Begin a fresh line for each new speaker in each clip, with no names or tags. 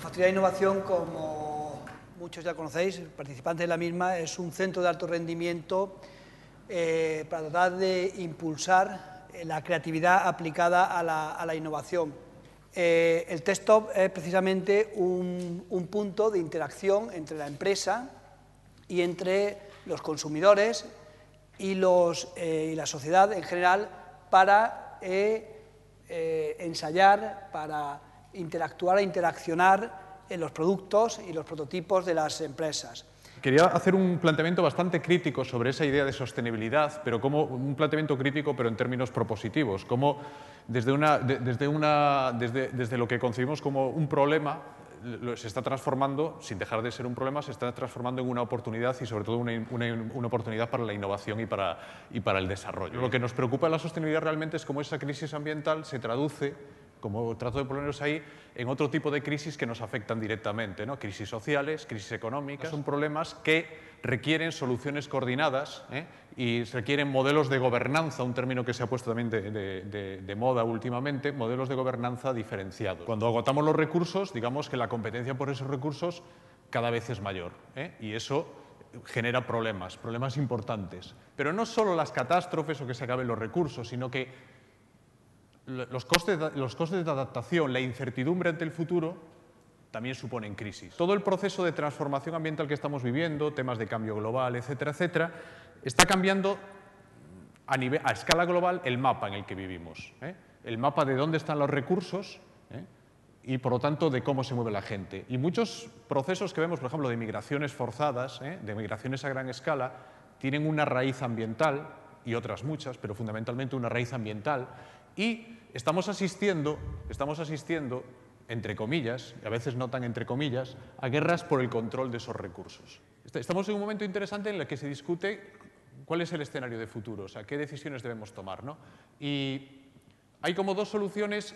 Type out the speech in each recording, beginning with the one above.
Factoría de Innovación, como muchos ya conocéis, participantes de la misma, es un centro de alto rendimiento para tratar de impulsar la creatividad aplicada a la innovación. El TechTop es precisamente un punto de interacción entre la empresa y entre los consumidores y la sociedad en general para ensayar, para interactuar e interaccionar en los productos y los prototipos de las empresas.
Quería hacer un planteamiento bastante crítico sobre esa idea de sostenibilidad, pero como un planteamiento crítico, pero en términos propositivos, como desde lo que concebimos como un problema, se está transformando, sin dejar de ser un problema, se está transformando en una oportunidad y sobre todo una oportunidad para la innovación y para el desarrollo. Lo que nos preocupa de la sostenibilidad realmente es cómo esa crisis ambiental se traduce, como trato de ponerlos ahí, en otro tipo de crisis que nos afectan directamente, ¿no? Crisis sociales, crisis económicas. Son problemas que requieren soluciones coordinadas y requieren modelos de gobernanza, un término que se ha puesto también de moda últimamente, modelos de gobernanza diferenciados. Cuando agotamos los recursos, digamos que la competencia por esos recursos cada vez es mayor, y eso genera problemas importantes. Pero no solo las catástrofes o que se acaben los recursos, sino que los costes de adaptación, la incertidumbre ante el futuro, también suponen crisis. Todo el proceso de transformación ambiental que estamos viviendo, temas de cambio global, etcétera, etcétera, está cambiando a escala global el mapa en el que vivimos. El mapa de dónde están los recursos y, por lo tanto, de cómo se mueve la gente. Y muchos procesos que vemos, por ejemplo, de migraciones forzadas, de migraciones a gran escala, tienen una raíz ambiental, y otras muchas, pero fundamentalmente una raíz ambiental, y estamos asistiendo, entre comillas, y a veces no tan entre comillas, a guerras por el control de esos recursos. Estamos en un momento interesante en el que se discute cuál es el escenario de futuro, o sea, qué decisiones debemos tomar, ¿no? Y hay como dos soluciones,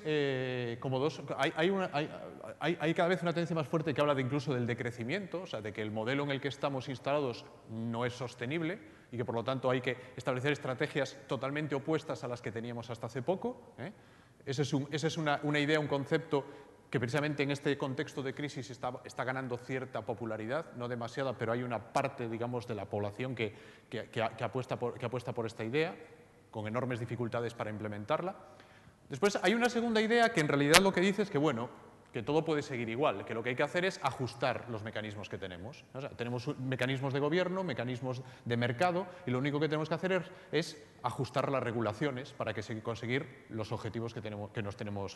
hay cada vez una tendencia más fuerte que habla incluso del decrecimiento, o sea, de que el modelo en el que estamos instalados no es sostenible y que por lo tanto hay que establecer estrategias totalmente opuestas a las que teníamos hasta hace poco. Esa es una idea, un concepto que precisamente en este contexto de crisis está ganando cierta popularidad, no demasiada, pero hay una parte, digamos, de la población que apuesta por esta idea, con enormes dificultades para implementarla. Después hay una segunda idea que en realidad lo que dice es que, bueno, que todo puede seguir igual, que lo que hay que hacer es ajustar los mecanismos que tenemos. O sea, tenemos mecanismos de gobierno, mecanismos de mercado, y lo único que tenemos que hacer es ajustar las regulaciones para conseguir los objetivos que nos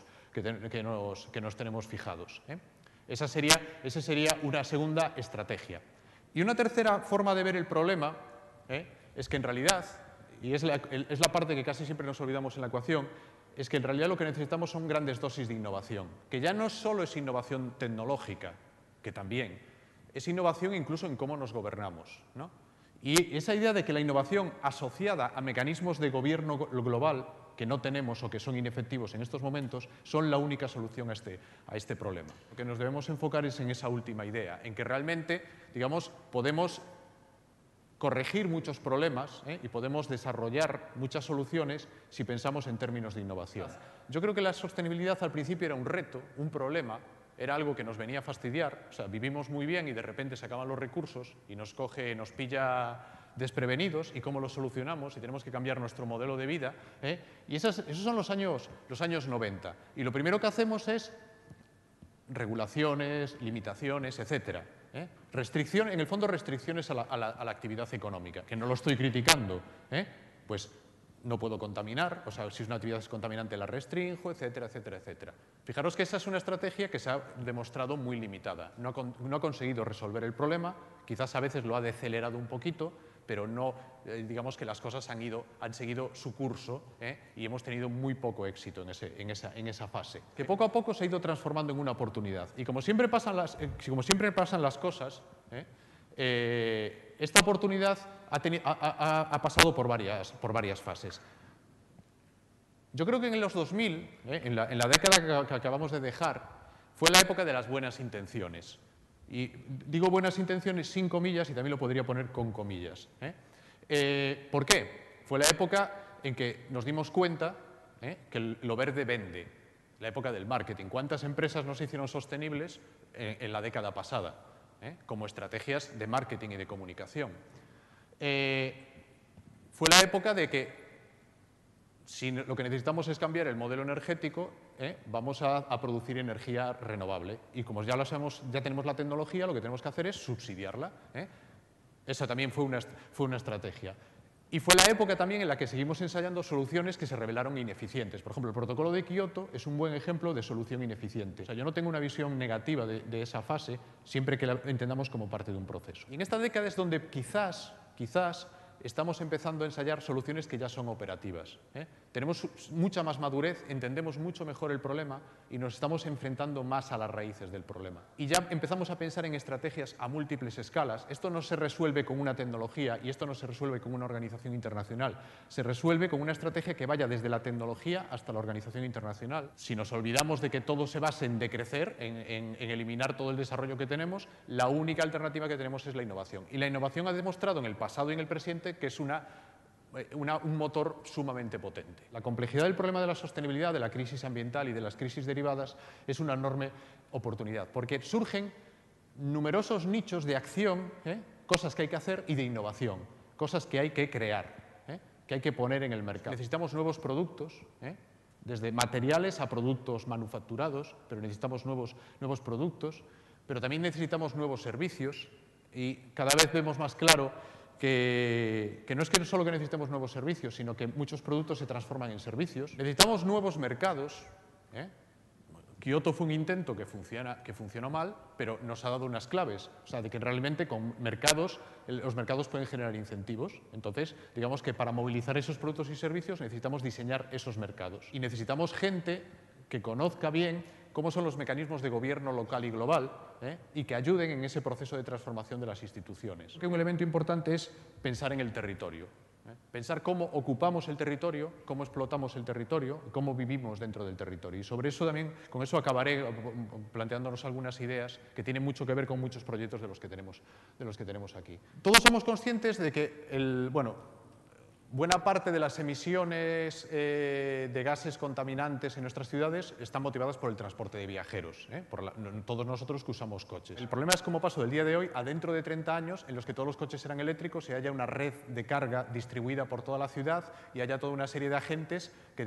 tenemos fijados. Esa sería una segunda estrategia. Y una tercera forma de ver el problema es que en realidad, y es la parte que casi siempre nos olvidamos en la ecuación, es que en realidad lo que necesitamos son grandes dosis de innovación, que ya no solo es innovación tecnológica, que también, es innovación incluso en cómo nos gobernamos, ¿no? Y esa idea de que la innovación asociada a mecanismos de gobierno global que no tenemos o que son inefectivos en estos momentos son la única solución a este problema. Lo que nos debemos enfocar es en esa última idea, en que realmente, digamos, podemos corregir muchos problemas y podemos desarrollar muchas soluciones si pensamos en términos de innovación. Yo creo que la sostenibilidad al principio era un reto, un problema, era algo que nos venía a fastidiar, o sea, vivimos muy bien y de repente se acaban los recursos y nos pilla desprevenidos, y cómo lo solucionamos, y tenemos que cambiar nuestro modelo de vida, y esos son los años 90. Y lo primero que hacemos es regulaciones, limitaciones, etcétera. En el fondo, restricciones a la actividad económica, que no lo estoy criticando, pues no puedo contaminar, o sea, si es una actividad contaminante la restringo, etcétera, etcétera, etcétera. Fijaros que esa es una estrategia que se ha demostrado muy limitada, no ha conseguido resolver el problema, quizás a veces lo ha decelerado un poquito, pero no, digamos que las cosas han seguido su curso y hemos tenido muy poco éxito en esa fase. Que poco a poco se ha ido transformando en una oportunidad. Y como siempre pasan las cosas, esta oportunidad ha pasado por varias fases. Yo creo que en los 2000, en la década que acabamos de dejar, fue la época de las buenas intenciones. Y digo buenas intenciones sin comillas y también lo podría poner con comillas. ¿Por qué? Fue la época en que nos dimos cuenta que lo verde vende. la época del marketing. ¿Cuántas empresas no se hicieron sostenibles en la década pasada? Como estrategias de marketing y de comunicación. Fue la época de que si lo que necesitamos es cambiar el modelo energético, vamos a producir energía renovable. Y como ya lo sabemos, ya tenemos la tecnología, lo que tenemos que hacer es subsidiarla. Esa también fue una estrategia. Y fue la época también en la que seguimos ensayando soluciones que se revelaron ineficientes. Por ejemplo, el protocolo de Kioto es un buen ejemplo de solución ineficiente. O sea, yo no tengo una visión negativa de esa fase, siempre que la entendamos como parte de un proceso. Y en esta década es donde quizás estamos empezando a ensayar soluciones que ya son operativas. Tenemos mucha más madurez, entendemos mucho mejor el problema y nos estamos enfrentando más a las raíces del problema. Y ya empezamos a pensar en estrategias a múltiples escalas. Esto no se resuelve con una tecnología y esto no se resuelve con una organización internacional. Se resuelve con una estrategia que vaya desde la tecnología hasta la organización internacional. Si nos olvidamos de que todo se base en decrecer, en eliminar todo el desarrollo que tenemos, la única alternativa que tenemos es la innovación. Y la innovación ha demostrado en el pasado y en el presente que es un motor sumamente potente. La complejidad del problema de la sostenibilidad, de la crisis ambiental y de las crisis derivadas es una enorme oportunidad, porque surgen numerosos nichos de acción, cosas que hay que hacer, y de innovación, cosas que hay que crear, que hay que poner en el mercado. Necesitamos nuevos productos, desde materiales a productos manufacturados, pero necesitamos nuevos productos, pero también necesitamos nuevos servicios y cada vez vemos más claro que no es que solo que necesitemos nuevos servicios, sino que muchos productos se transforman en servicios. Necesitamos nuevos mercados. Kioto fue un intento que funcionó mal, pero nos ha dado unas claves. O sea, de que realmente con los mercados pueden generar incentivos. Entonces, digamos que para movilizar esos productos y servicios necesitamos diseñar esos mercados. Y necesitamos gente que conozca bien cómo son los mecanismos de gobierno local y global y que ayuden en ese proceso de transformación de las instituciones. Un elemento importante es pensar en el territorio, pensar cómo ocupamos el territorio, cómo explotamos el territorio, cómo vivimos dentro del territorio. Y sobre eso también, con eso acabaré planteándonos algunas ideas que tienen mucho que ver con muchos proyectos de los que tenemos aquí. Todos somos conscientes de que buena parte de las emisiones de gases contaminantes en nuestras ciudades están motivadas por el transporte de viajeros, todos nosotros que usamos coches. El problema es cómo paso del día de hoy a dentro de 30 años en los que todos los coches serán eléctricos y haya una red de carga distribuida por toda la ciudad y haya toda una serie de agentes que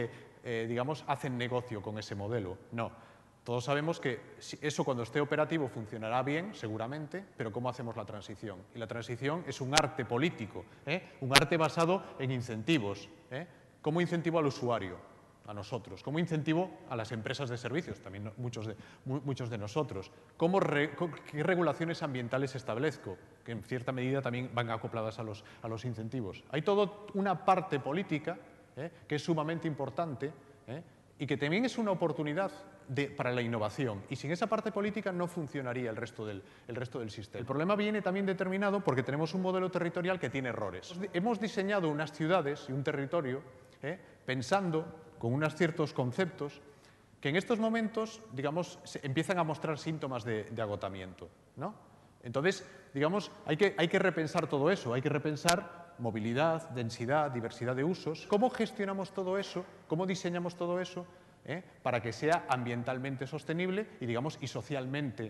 hacen negocio con ese modelo. No. Todos sabemos que eso cuando esté operativo funcionará bien, seguramente, pero ¿cómo hacemos la transición? Y la transición es un arte político, un arte basado en incentivos. ¿Cómo incentivo al usuario? A nosotros. ¿Cómo incentivo a las empresas de servicios? También muchos de nosotros. ¿Qué regulaciones ambientales establezco? Que en cierta medida también van acopladas a los incentivos. Hay toda una parte política que es sumamente importante y que también es una oportunidad para la innovación. Y sin esa parte política no funcionaría el resto del sistema. El problema viene también determinado porque tenemos un modelo territorial que tiene errores. Hemos diseñado unas ciudades y un territorio pensando con unos ciertos conceptos que en estos momentos, digamos, empiezan a mostrar síntomas de agotamiento, ¿no? Entonces, digamos, hay que repensar todo eso, hay que repensar movilidad, densidad, diversidad de usos. ¿Cómo gestionamos todo eso? ¿Cómo diseñamos todo eso para que sea ambientalmente sostenible y, digamos, y socialmente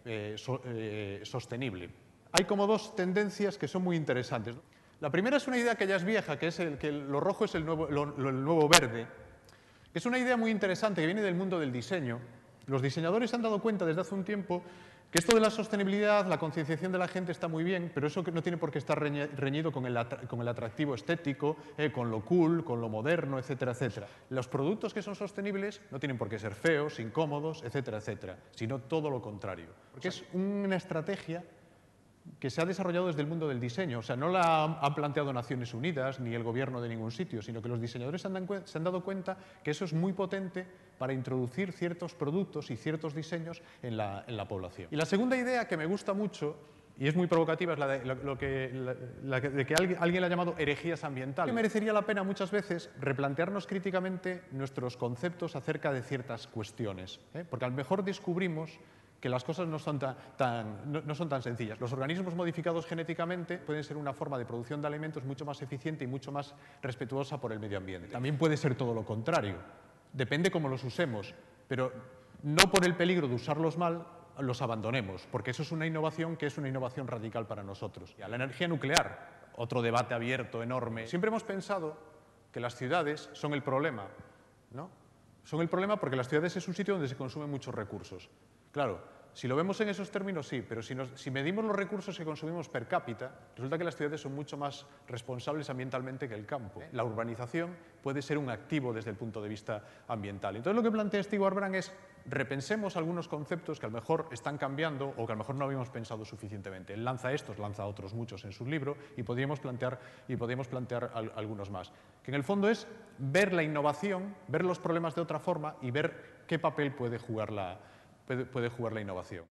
sostenible? Hay como dos tendencias que son muy interesantes. La primera es una idea que ya es vieja, que es que lo rojo es el nuevo verde. Es una idea muy interesante que viene del mundo del diseño. Los diseñadores se han dado cuenta desde hace un tiempo que esto de la sostenibilidad, la concienciación de la gente está muy bien, pero eso no tiene por qué estar reñido con el atractivo estético, con lo cool, con lo moderno, etcétera, etcétera. Los productos que son sostenibles no tienen por qué ser feos, incómodos, etcétera, etcétera, sino todo lo contrario. Porque es una estrategia que se ha desarrollado desde el mundo del diseño. O sea, no la han planteado Naciones Unidas ni el gobierno de ningún sitio, sino que los diseñadores se han dado cuenta que eso es muy potente para introducir ciertos productos y ciertos diseños en la población. Y la segunda idea que me gusta mucho, y es muy provocativa, es la de que alguien la ha llamado herejías ambientales. Que merecería la pena muchas veces replantearnos críticamente nuestros conceptos acerca de ciertas cuestiones, porque a lo mejor descubrimos que las cosas no son tan sencillas. Los organismos modificados genéticamente pueden ser una forma de producción de alimentos mucho más eficiente y mucho más respetuosa por el medio ambiente. También puede ser todo lo contrario. depende cómo los usemos, pero no por el peligro de usarlos mal los abandonemos, porque eso es una innovación que es una innovación radical para nosotros. La energía nuclear, otro debate abierto, enorme. Siempre hemos pensado que las ciudades son el problema, ¿no? Son el problema porque las ciudades es un sitio donde se consumen muchos recursos. Claro, si lo vemos en esos términos, sí, pero si medimos los recursos que consumimos per cápita, resulta que las ciudades son mucho más responsables ambientalmente que el campo. La urbanización puede ser un activo desde el punto de vista ambiental. Entonces, lo que plantea Stewart Brand es repensemos algunos conceptos que a lo mejor están cambiando o que a lo mejor no habíamos pensado suficientemente. Él lanza estos, lanza otros muchos en su libro y podríamos plantear algunos más. Que en el fondo es ver la innovación, ver los problemas de otra forma y ver qué papel puede jugar la innovación.